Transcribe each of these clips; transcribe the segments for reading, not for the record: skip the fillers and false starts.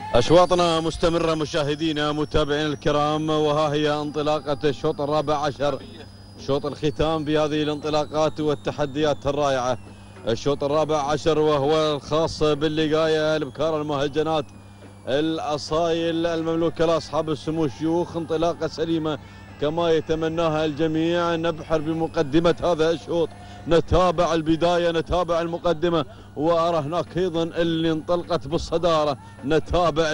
أشواطنا مستمرة مشاهدينا متابعينا الكرام، وها هي انطلاقة الشوط الرابع عشر، شوط الختام في هذه الانطلاقات والتحديات الرائعة. الشوط الرابع عشر وهو الخاص باللقاية البكار المهجنات الأصايل المملوكة لأصحاب السمو الشيوخ. انطلاقة سليمة كما يتمناها الجميع. نبحر بمقدمة هذا الشوط، نتابع البداية، نتابع المقدمة، وأرى هناك أيضا اللي انطلقت بالصدارة. نتابع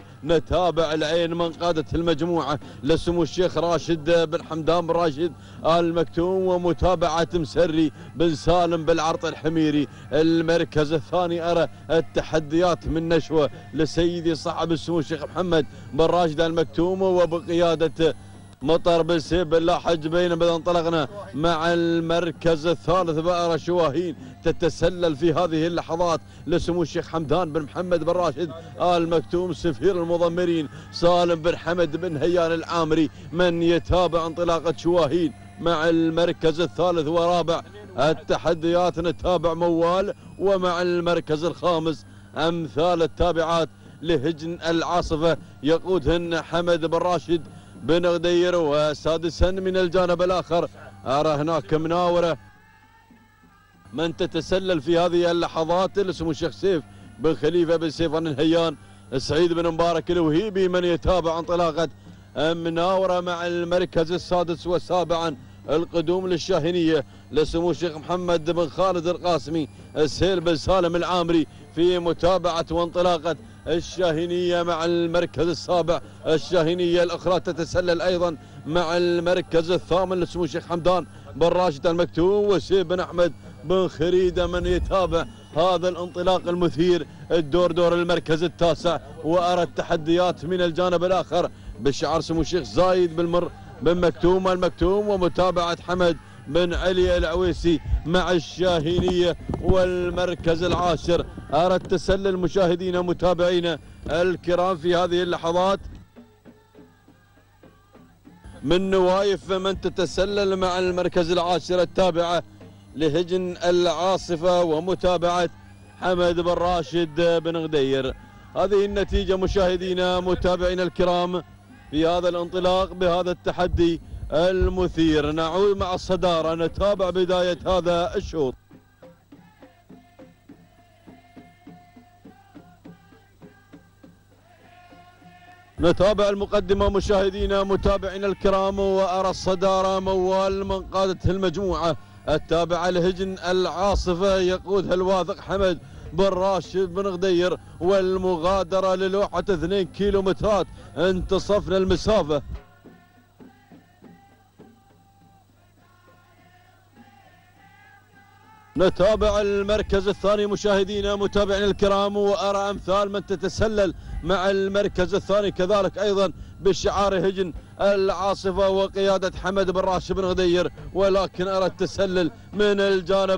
العين من قادة المجموعة لسمو الشيخ راشد بن حمدان بن راشد آل مكتوم، ومتابعة مسري بن سالم بالعرض الحميري. المركز الثاني أرى التحديات من نشوة لسيدي صاحب السمو الشيخ محمد بن راشد آل مكتوم، وبقيادة مطر بن سيف بن لاحج. بينما انطلقنا مع المركز الثالث بأرى شواهين تتسلل في هذه اللحظات لسمو الشيخ حمدان بن محمد بن راشد آل مكتوم. سفير المضمرين سالم بن حمد بن هيان العامري من يتابع انطلاقة شواهين مع المركز الثالث ورابع. التحديات نتابع موال، ومع المركز الخامس أمثال التابعات لهجن العاصفة يقودهن حمد بن راشد بن غدير. وسادسا من الجانب الآخر أرى هناك مناورة من تتسلل في هذه اللحظات لسمو الشيخ سيف بن خليفة بن سيف بن الهيان سعيد بن مبارك الوهيبي من يتابع انطلاقة مناورة مع المركز السادس. وسابعا القدوم للشاهينية لسمو الشيخ محمد بن خالد القاسمي السهيل بن سالم العامري في متابعة وانطلاقة الشاهينية مع المركز السابع. الشاهينية الأخرى تتسلل أيضا مع المركز الثامن لسمو الشيخ حمدان بن راشد المكتوم وسيف بن أحمد بن خريدة من يتابع هذا الانطلاق المثير. دور المركز التاسع، وأرى التحديات من الجانب الآخر بشعار سمو الشيخ زايد بالمر بن مكتوم المكتوم، ومتابعة حمد بن علي العويسي مع الشاهينية. والمركز العاشر أرى التسلل مشاهدينا متابعينا الكرام في هذه اللحظات من نوايف من تتسلل مع المركز العاشر التابعة لهجن العاصفة ومتابعة حمد بن راشد بن غدير. هذه النتيجة مشاهدينا متابعينا الكرام في هذا الانطلاق بهذا التحدي المثير. نعود مع الصدارة، نتابع بداية هذا الشوط. نتابع المقدمة مشاهدينا متابعينا الكرام، وأرى الصدارة موال من قادة المجموعة التابعة لهجن العاصفة يقودها الواثق حمد بن راشد بن غدير، والمغادرة للوحة 2 كيلومترات انتصفنا المسافة. نتابع المركز الثاني مشاهدينا متابعينا الكرام، وأرى أمثال من تتسلل مع المركز الثاني كذلك أيضا بشعار هجن العاصفة وقيادة حمد بن راشد بن غدير. ولكن أرى التسلل من الجانب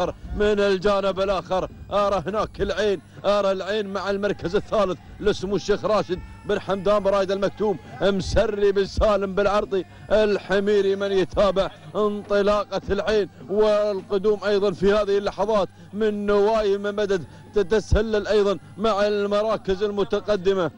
الآخر أرى هناك العين مع المركز الثالث لسمو الشيخ راشد بن حمدان بن راشد المكتوم مسري بن سالم بالعرضي الحميري من يتابع انطلاقة العين. والقدوم أيضا في هذه اللحظات من نوايم مدد تتسلل أيضا مع المراكز المتقدمة.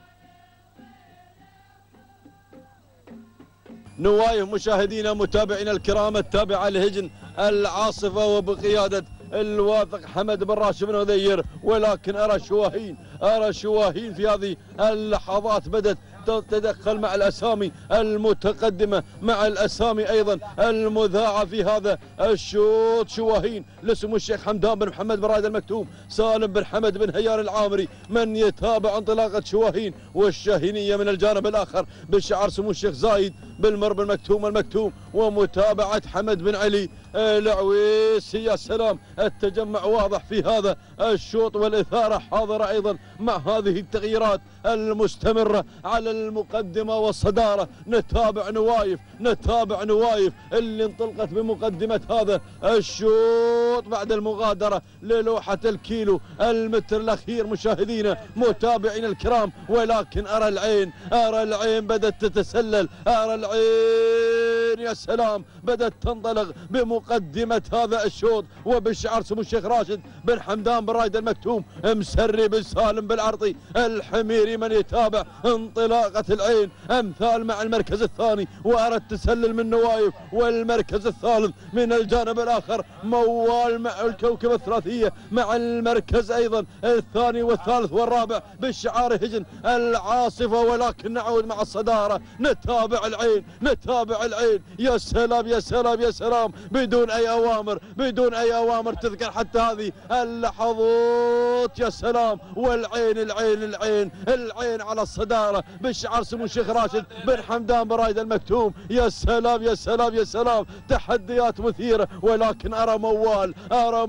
نوايف مشاهدينا متابعينا الكرام التابعة لهجن العاصفة وبقيادة الواثق حمد بن راشد بن غدير. ولكن أرى شواهين في هذه اللحظات بدأت تتدخل مع الأسامي المتقدمة مع الأسامي أيضا المذاعة في هذا الشوط. شواهين لسمو الشيخ حمدان بن محمد بن راشد المكتوم سالم بن حمد بن هيان العامري من يتابع انطلاقة شواهين. والشاهينية من الجانب الآخر بشعار سمو الشيخ زايد بالمر بن المكتوم ومتابعة حمد بن علي العويسي. يا سلام، التجمع واضح في هذا الشوط والإثارة حاضرة أيضا مع هذه التغييرات المستمرة على المقدمة والصدارة. نتابع نوايف اللي انطلقت بمقدمة هذا الشوط بعد المغادرة للوحة الكيلو المتر الأخير مشاهدينا متابعين الكرام. ولكن أرى العين بدأت تتسلل، أرى العين العين يا سلام بدأت تنطلق بمقدمة هذا الشوط وبالشعار سمو الشيخ راشد بن حمدان بن رايد المكتوم، مسري بن سالم بالعرطي الحميري من يتابع انطلاقة العين. أمثال مع المركز الثاني وأرد تسلل من نوايف، والمركز الثالث من الجانب الآخر موال مع الكوكب الثلاثية مع المركز أيضا الثاني والثالث والرابع بالشعار هجن العاصفة. ولكن نعود مع الصدارة، نتابع العين نتابع العين. يا سلام يا سلام يا سلام، بدون أي أوامر بدون أي أوامر تذكر حتى هذه اللحظات. يا سلام، والعين العين العين العين على الصدارة بالشعار سمو الشيخ راشد بن حمدان بن رايد المكتوم. يا سلام يا سلام يا سلام، تحديات مثيرة، ولكن أرى موال أرى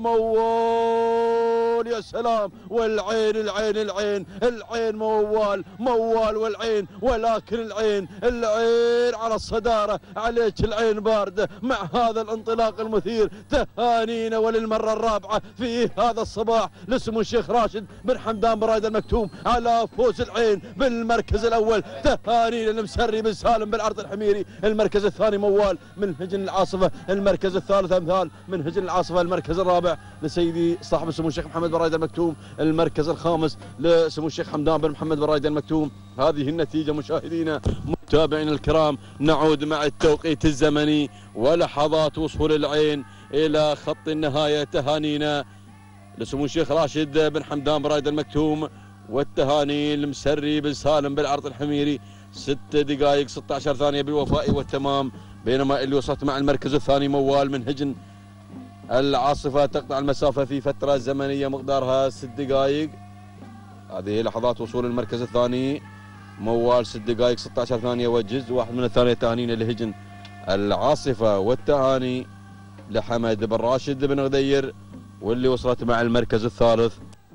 موال. يا سلام، والعين العين العين العين موال موال والعين، ولكن العين العين على الصدارة. عليك العين باردة مع هذا الانطلاق المثير. تهانينا وللمرة الرابعة في هذا الصباح لسمو الشيخ راشد بن حمدان بن رايد المكتوم على فوز العين بالمركز الأول. تهانينا المسري بن سالم بالعرض الحميري، المركز الثاني موال من هجن العاصفة، المركز الثالث أمثال من هجن العاصفة، المركز الرابع لسيدي صاحب سمو الشيخ محمد بن رايد المكتوم، المركز الخامس لسمو الشيخ حمدان بن محمد بن رايد المكتوم. هذه النتيجة مشاهدينا متابعينا الكرام. نعود مع التوقيت الزمني ولحظات وصول العين إلى خط النهاية. تهانينا لسمو الشيخ راشد بن حمدان بن رايد المكتوم، والتهاني المسري بن سالم بالعرض الحميري. 6 دقائق 16 ثانية بالوفاء والتمام. بينما اللي وصلت مع المركز الثاني موال من هجن العاصفة تقطع المسافة في فترة زمنية مقدارها 6 دقائق. هذه لحظات وصول المركز الثاني موال 6 دقائق 16 ثانية وجزء واحد من الثانية. تهانينا لهجن العاصفة، والتهاني لحمد بن راشد بن غدير واللي وصلت مع المركز الثالث.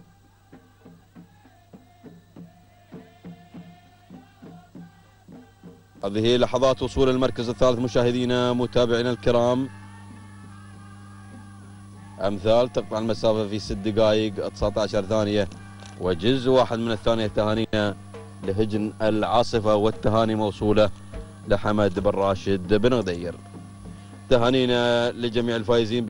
هذه لحظات وصول المركز الثالث مشاهدينا متابعينا الكرام. أمثال تقطع المسافة في 6 دقائق 19 ثانية وجزء واحد من الثانية. تهانينا لهجن العاصفة، والتهاني موصولة لحمد بن راشد بن غدير. تهانينا لجميع الفائزين